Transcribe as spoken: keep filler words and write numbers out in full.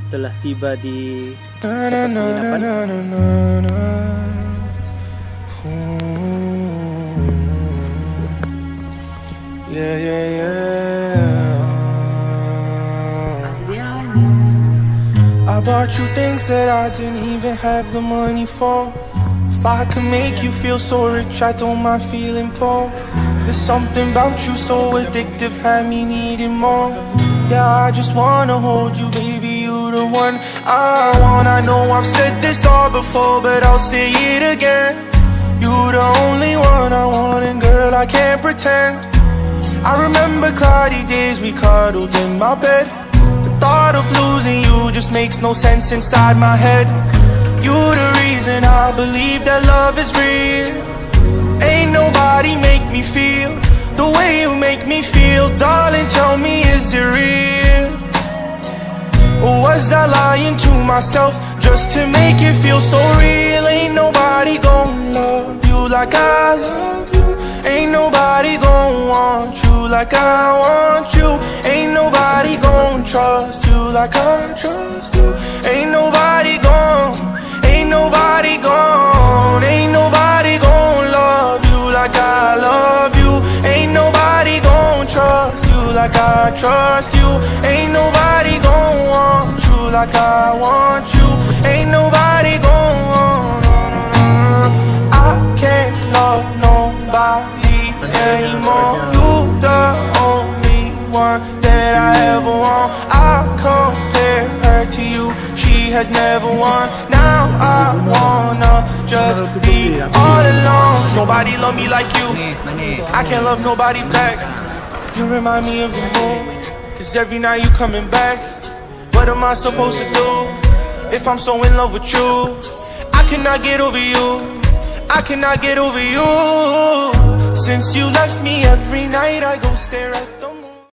telah tiba di tempat penginapan. Yeah, yeah, yeah. I bought you things that I didn't even have the money for. If I could make you feel so rich, I don't mind feeling poor. There's something about you so addictive, had me needing more. Yeah, I just wanna hold you, baby, you the one I want. I know I've said this all before, but I'll say it again. You the only one I want, and girl, I can't pretend. I remember cloudy days we cuddled in my bed. The thought of losing you just makes no sense inside my head. You the reason I believe that love is real. Ain't nobody make me feel the way you make me feel. Darling, tell me, is it real? Or was I lying to myself just to make it feel so real? Ain't nobody gon' love you like I love you. Ain't nobody gon' want you like I want you. Ain't nobody gon' trust you like I trust you. Ain't nobody gon', ain't nobody gon', ain't nobody gon' love you like I love you. Ain't nobody gon' trust you like I trust you. Ain't nobody gon' want you like I want you. Ain't nobody gon' want, I can't love nobody anymore. You the only one that I ever want. I compare her to you, she has never won. Now I wanna just be all alone. Nobody love me like you, I can't love nobody back. You remind me of you more, cause every night you coming back. What am I supposed to do if I'm so in love with you? I cannot get over you, I cannot get over you. Since you left me, every night I go stare at the